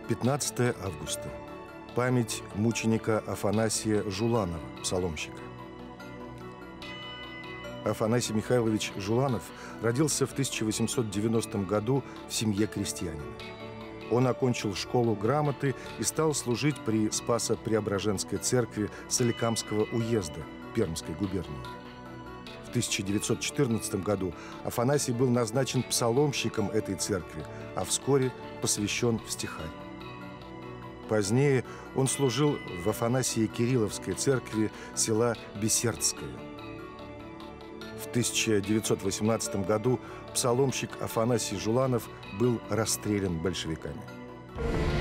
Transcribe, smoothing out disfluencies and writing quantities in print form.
15 августа. Память мученика Афанасия Жуланова, псаломщика. Афанасий Михайлович Жуланов родился в 1890 году в семье крестьянина. Он окончил школу грамоты и стал служить при Спасо-Преображенской церкви Соликамского уезда Пермской губернии. В 1914 году Афанасий был назначен псаломщиком этой церкви, а вскоре посвящен в стихарь. Позднее он служил в Афанасии-Кирилловской церкви села Бессердское. В 1918 году псаломщик Афанасий Жуланов был расстрелян большевиками.